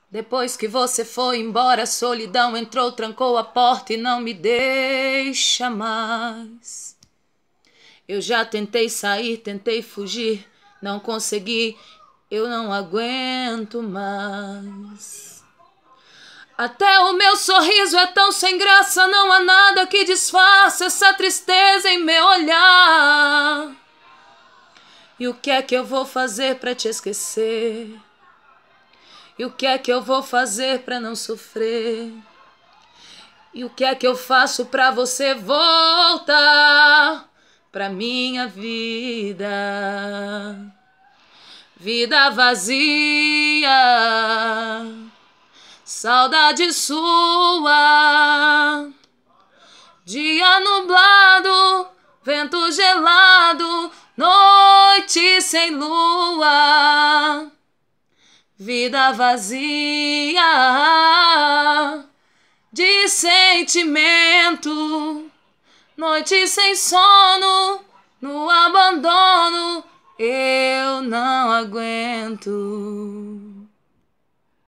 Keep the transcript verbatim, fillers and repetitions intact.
Depois que você foi embora, a solidão entrou, trancou a porta e não me deixa mais. Eu já tentei sair, tentei fugir, não consegui, eu não aguento mais. Até o meu sorriso é tão sem graça, não há nada que disfarce essa tristeza em meu olhar. E o que é que eu vou fazer pra te esquecer? E o que é que eu vou fazer pra não sofrer? E o que é que eu faço pra você voltar pra minha vida? Vida vazia, saudade sua. Dia nublado, vento gelado, noite sem lua. Vida vazia de sentimento, noite sem sono, no abandono eu não aguento.